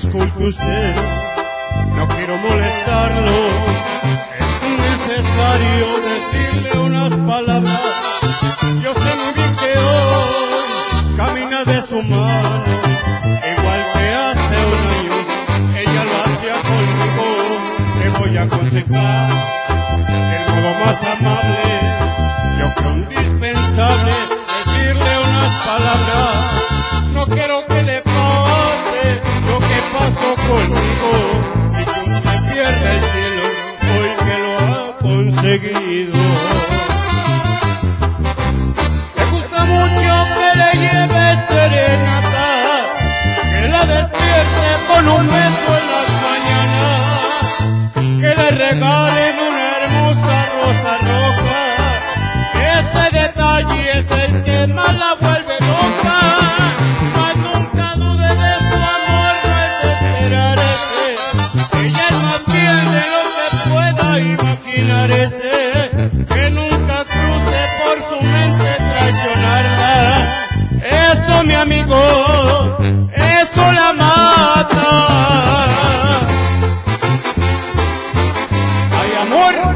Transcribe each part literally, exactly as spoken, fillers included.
disculpe usted, no quiero molestarlo, es necesario decirle unas palabras. Yo sé muy bien que hoy camina de su mano, igual que hace un año ella lo hacía conmigo. Te voy a aconsejar del modo más amable, yo creo indispensable decirle unas palabras. No quiero que le pase lo que pasó conmigo y que usted pierda el cielo hoy que lo ha conseguido. Me gusta mucho que le lleve serenata, que la despierte con un beso en las mañanas, que le regalen una hermosa rosa roja. Ese detalle es el que más la vuelve loca. Mas nunca dude de su amor, no es de esperarse. Ella es más fiel de lo que pueda imaginarse. Que nunca cruce por su mente traicionarla. Eso, mi amigo, eso la mata. ¡Ay, amor!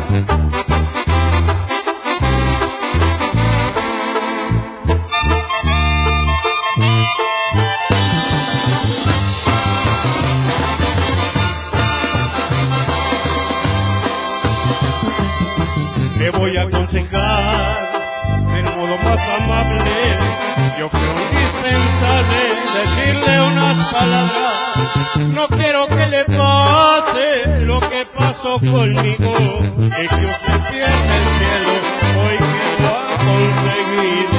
Le voy a aconsejar del modo más amable, yo creo indispensable decirle unas palabras. No quiero que le pase lo que pasó conmigo y que usted pierda el cielo hoy que lo ha conseguido.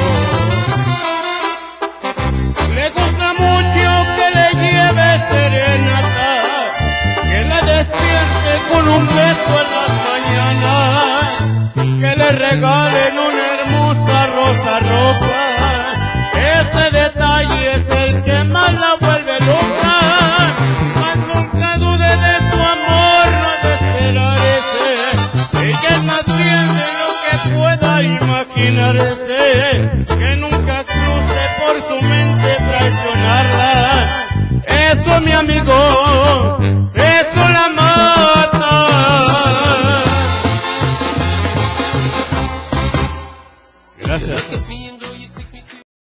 Le gusta mucho que le lleve serenata, que la despierte con un beso en las mañanas, que le regalen una hermosa rosa roja. Ese detalle es el que más la vuelve loca. Mas nunca dude de su amor, no de esperar ese. Ella es más fiel de lo que pueda imaginarse. Que nunca cruce por su mente traicionarla. Eso, mi amigo,